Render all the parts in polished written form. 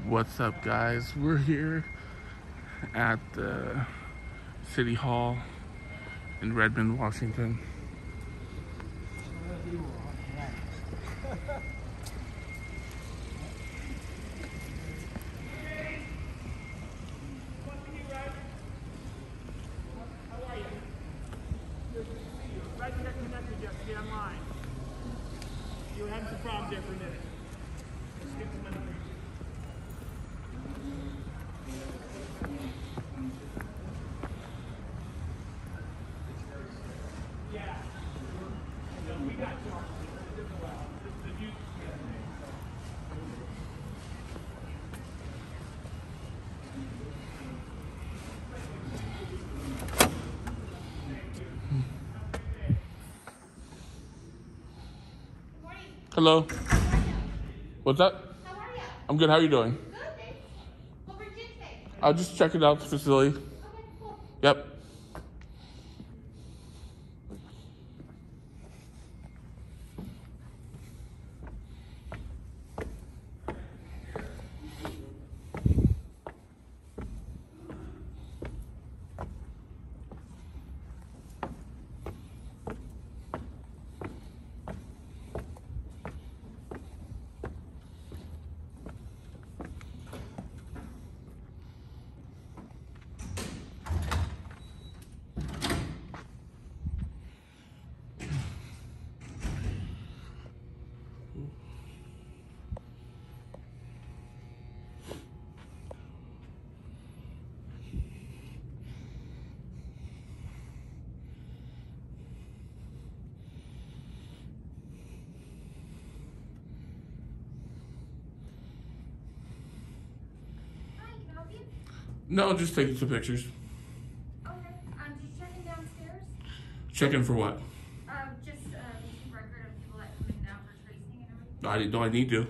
What's up, guys? We're here at the City Hall in Redmond, Washington. You were having some problems there for a minute. Let's get some other things. Yeah. No, we got you. Hello. What's up? How are you? I'm good. How are you doing? Good, thanks. What brings you today? I'll just check it out, the facility. Okay, cool. Yep. Hi, can I help you? No, just taking some pictures. Okay. Just checking downstairs. Checking for what? Just keep record of people that come in and out for tracing and everything. Do I need to? Okay.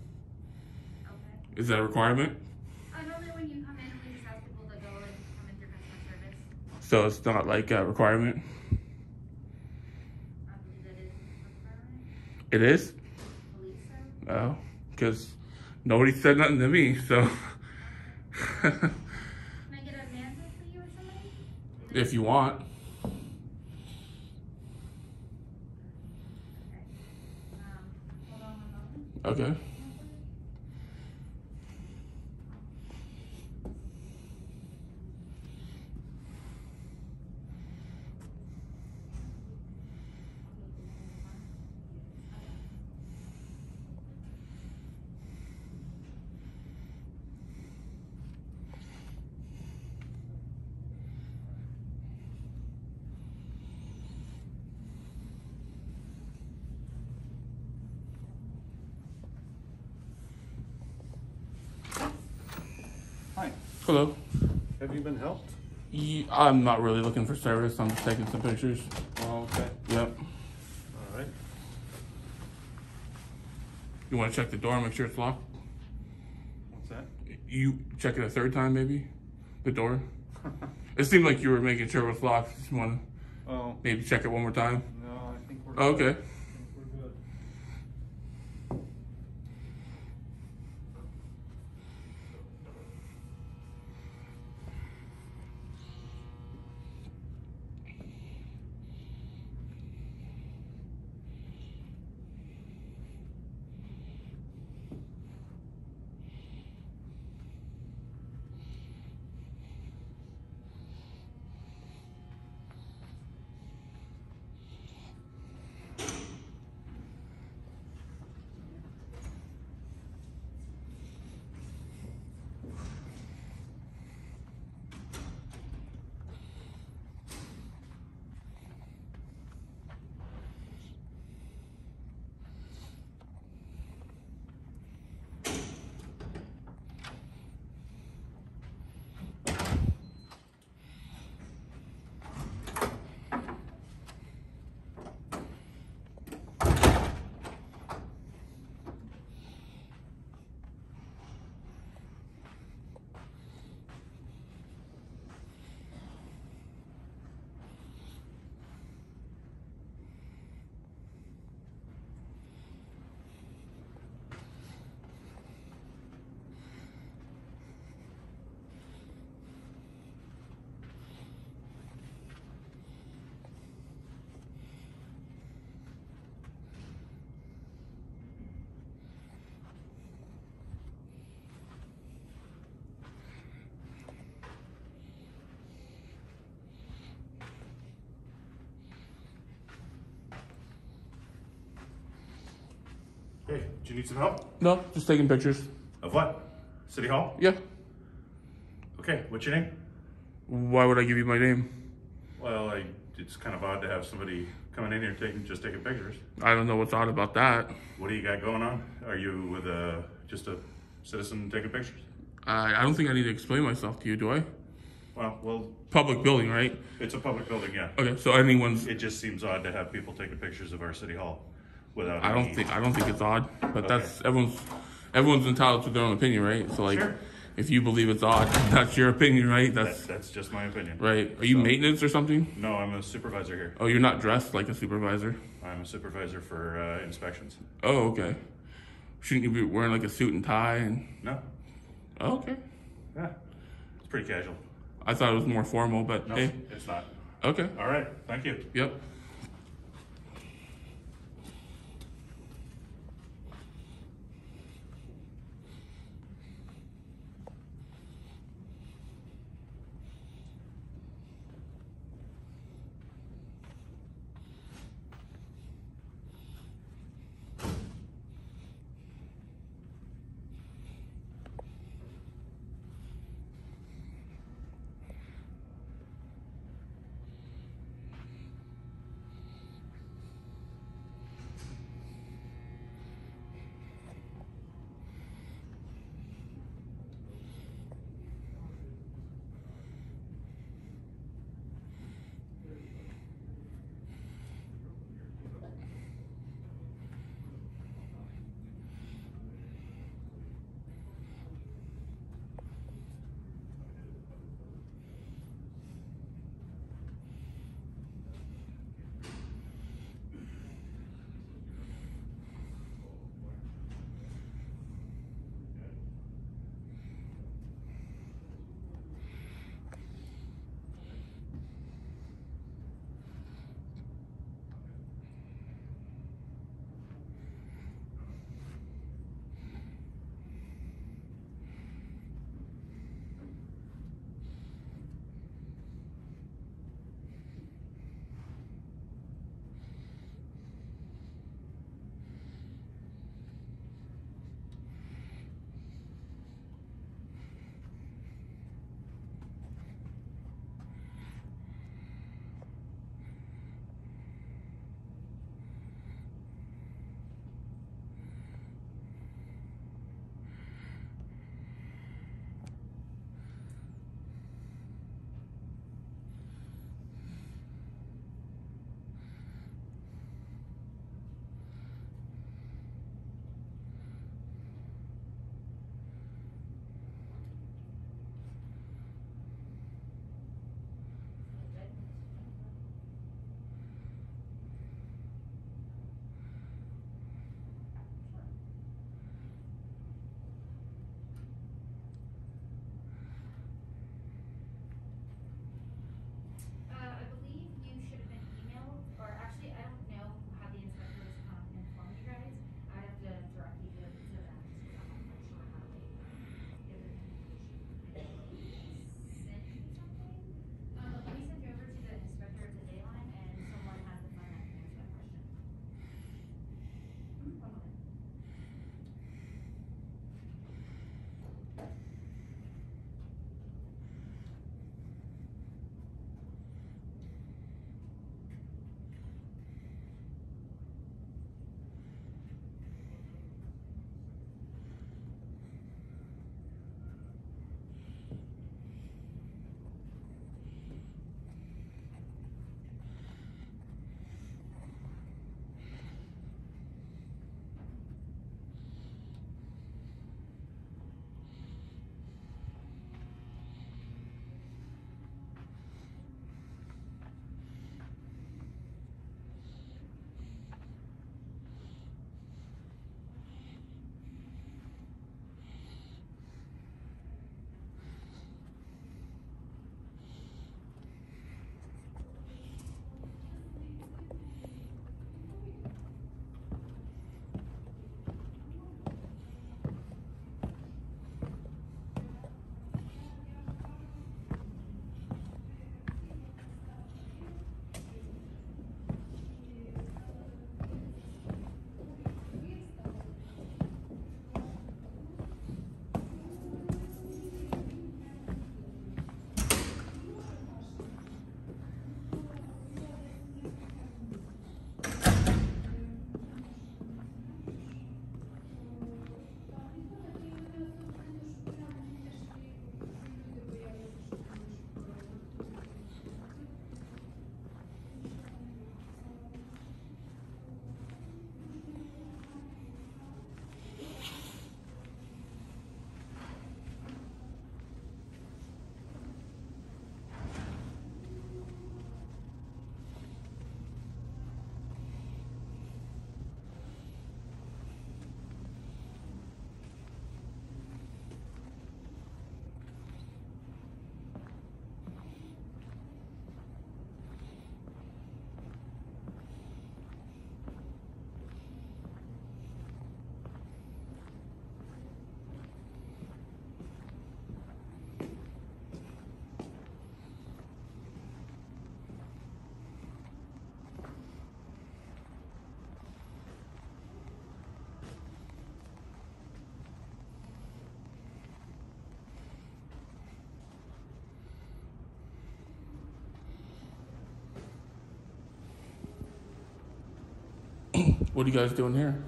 Is that a requirement? Normally when you come in, we just ask people to go and come in through customer service. So it's not like a requirement? I believe that is a requirement. It is? I believe so. Oh, because nobody said nothing to me, so. Can I get a manhole for you or somebody? If you want. Okay. Hold on one moment. Okay. Hi, Hello. have you been helped? I'm not really looking for service. I'm just taking some pictures. Oh, okay, Yep. all right. You want to check the door, make sure it's locked? What's that? You check it a third time, maybe? The door? It seemed like you were making sure it was locked. Just want to Oh, maybe check it one more time. no, I think we're Oh, good. okay. I think we're good. Hey, do you need some help? No, just taking pictures. Of what? City Hall? Yeah. Okay, what's your name? Why would I give you my name? Well, it's kind of odd to have somebody coming in here taking pictures. I don't know what's odd about that. What do you got going on? Are you with just a citizen taking pictures? I don't think I need to explain myself to you, do I? Well, Public building, right? it's a public building, yeah. Okay, so anyone's. It just seems odd to have people taking pictures of our City Hall without I don't any- think it's odd, but Okay. that's everyone's entitled to their own opinion, right? So like, Sure. if you believe it's odd, that's your opinion, right? That's just my opinion. right. Are you So- maintenance or something? No, I'm a supervisor here. Oh, you're not dressed like a supervisor. I'm a supervisor for inspections. Oh, okay. Shouldn't you be wearing like a suit and tie and? No? Oh, okay. Yeah. It's pretty casual. I thought it was more formal, but No, hey, it's not. okay. All right, thank you. Yep. What are you guys doing here?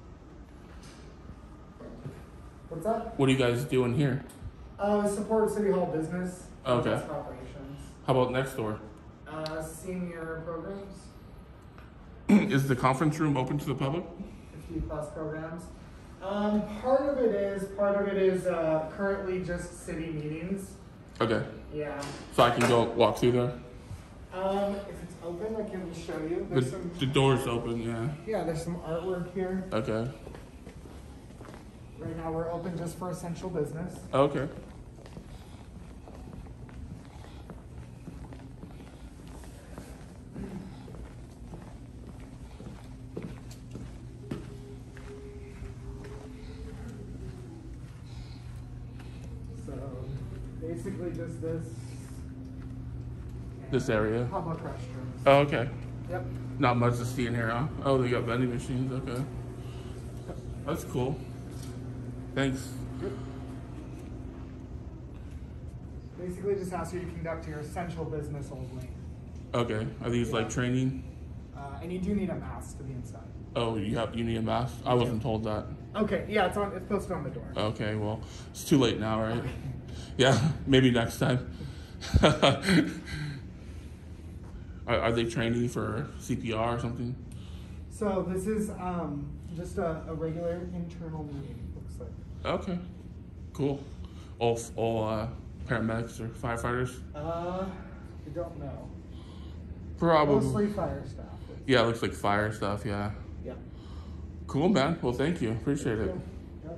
What's that? What are you guys doing here? Support City Hall business. Okay. Desk operations. How about next door? Senior programs. Is the conference room open to the public? 50 plus programs. Part of it is currently just city meetings. Okay. Yeah. So I can go walk through there? If it's open, I can show you. There's The door's open, yeah. Yeah, there's some artwork here. Okay. Right now we're open just for essential business. Okay. So basically just this. This area? Public restrooms. Oh, okay. Yep. Not much to see in here, huh? Oh, they got vending machines, okay. That's cool. Thanks. Basically just ask you to conduct your essential business only. Okay. Are these like training? And you do need a mask to be inside. Oh, you need a mask? I wasn't told that. Okay, yeah, it's posted on the door. Okay, well, it's too late now, right? Yeah, maybe next time. Are they training for CPR or something? So this is just a regular internal meeting, looks like. Okay, cool. All paramedics or firefighters? I don't know. Probably. Mostly fire staff. Yeah, it looks like fire stuff, yeah. Yeah. Cool, man. Well, thank you. Appreciate it. Yep.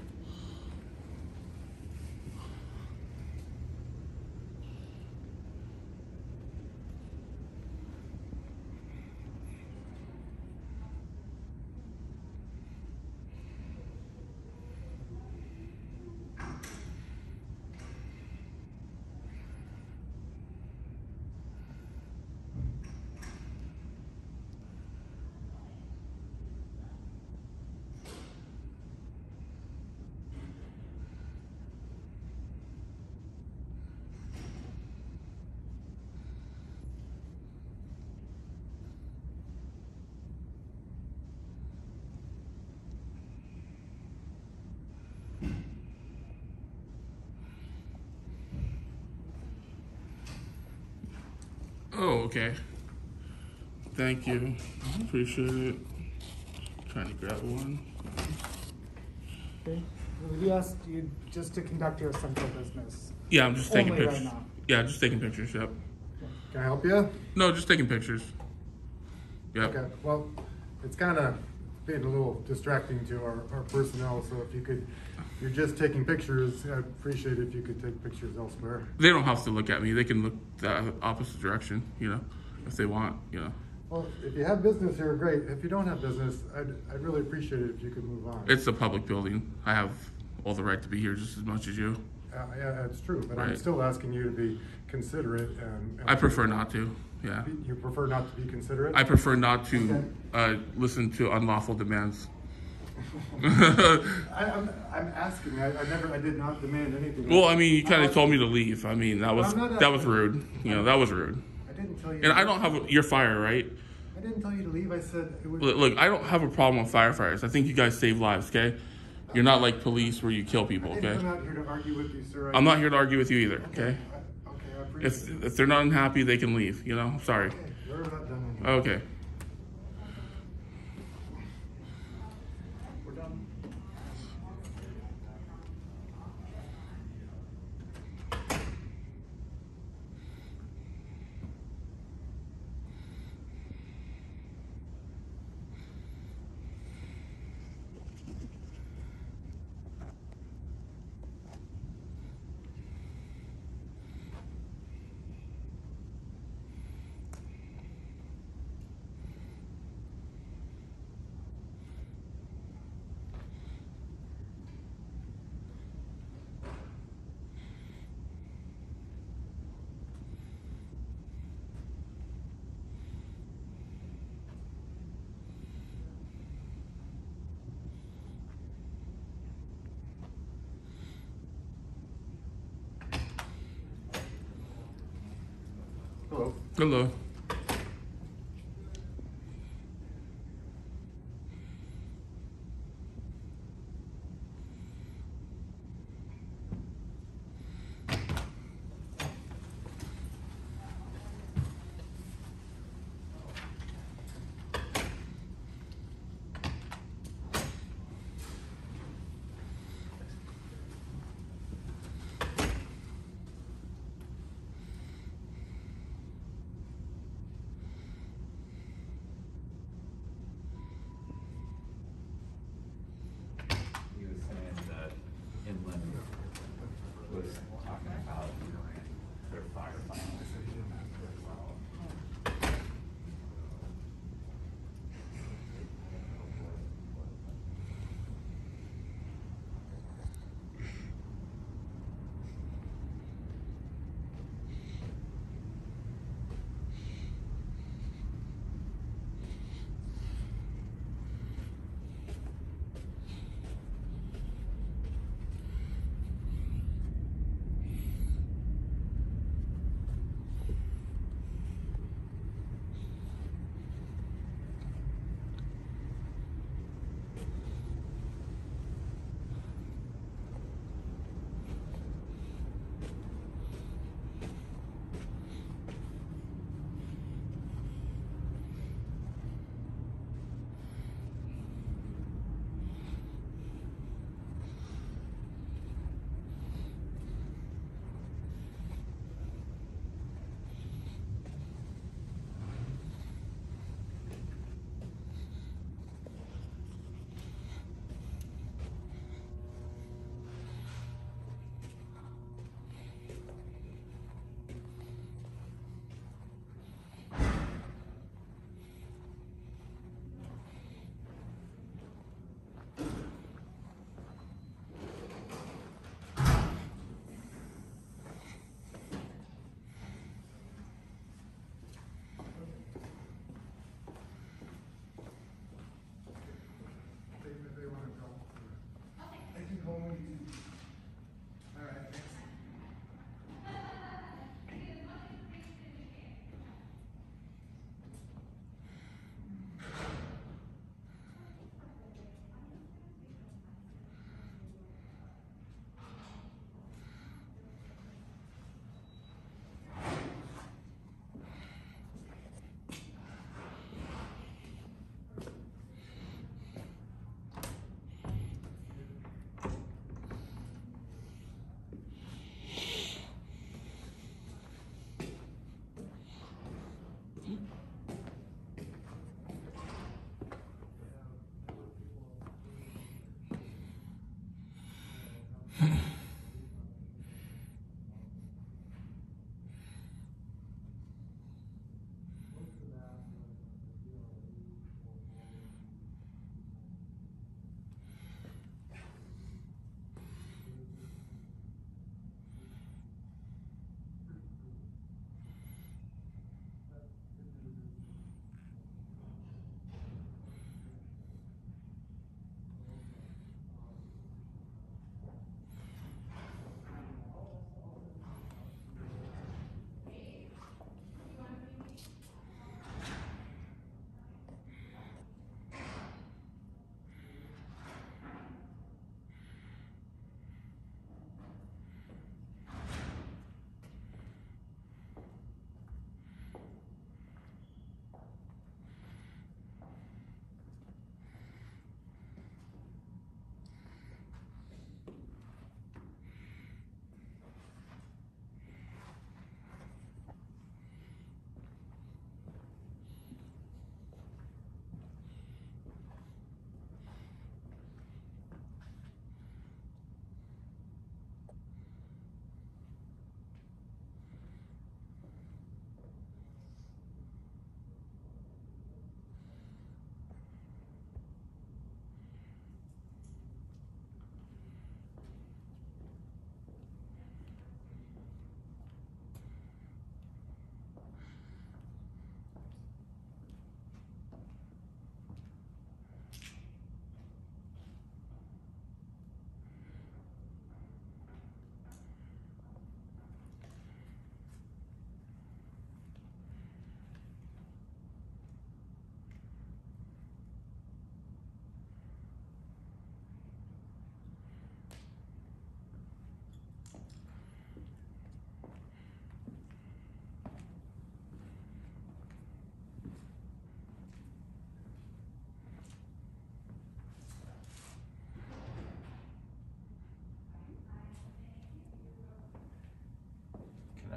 Oh, okay. Thank you. Appreciate it. Trying to grab one. Okay. We asked you just to conduct your essential business. Yeah, I'm just taking Only pictures. right now. Yeah, just taking pictures, yep. Can I help you? No, just taking pictures. Yep. Okay, well, it's kind of being a little distracting to our personnel, so if you could, you're just taking pictures, I'd appreciate it if you could take pictures elsewhere. They don't have to look at me. They can look the opposite direction, if they want, Well, if you have business here, great. If you don't have business, I'd really appreciate it if you could move on. It's a public building. I have all the right to be here just as much as you. Yeah, that's true, but I'm Right. still asking you to be considerate and. I prefer not to, yeah. You prefer not to be considerate? I prefer not to listen to unlawful demands. I'm asking, I did not demand anything. Well, I mean, you kind of told me to leave. I mean, that was I'm not that was rude. That was rude. I didn't tell you. And I don't have your fire, right? I didn't tell you to leave, I said it was. Look, I don't have a problem with firefighters. I think you guys save lives, okay? You're not like police where you kill people, I okay? didn't come out here to argue with you, sir. I'm not here to argue with you either, okay? Okay, I appreciate it. If they're not unhappy, they can leave, Sorry. Okay, we're not done anymore. Okay. We're done. Hello. Hello.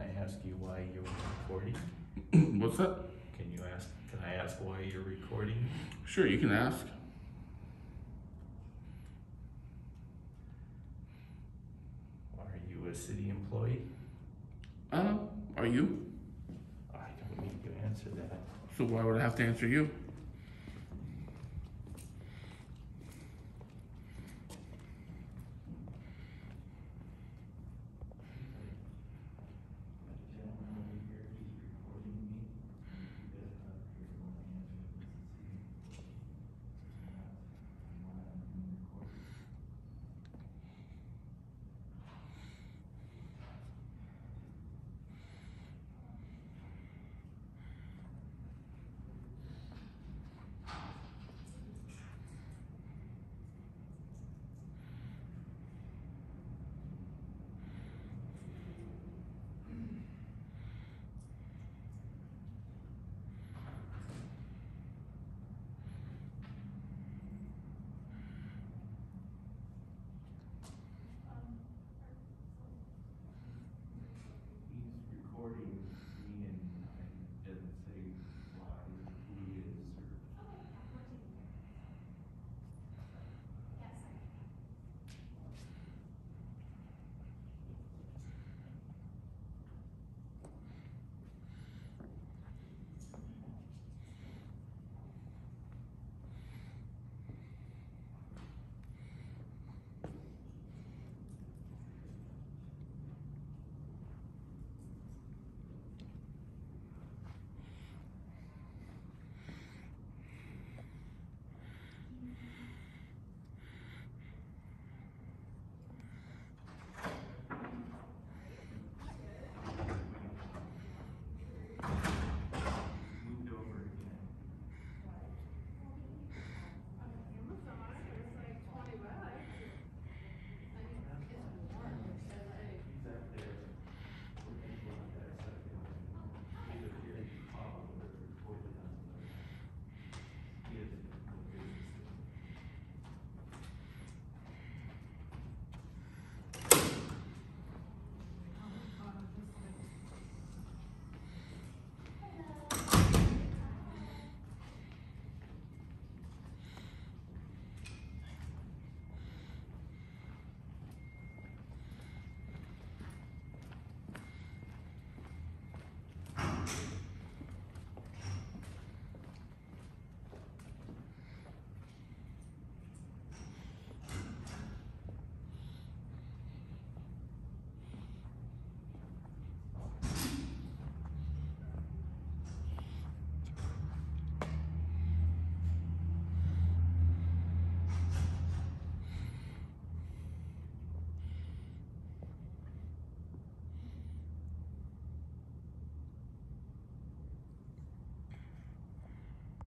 I ask you why you're recording? What's that? Can I ask why you're recording? Sure, you can ask. Are you a city employee? Are you? I don't need to answer that. So why would I have to answer you?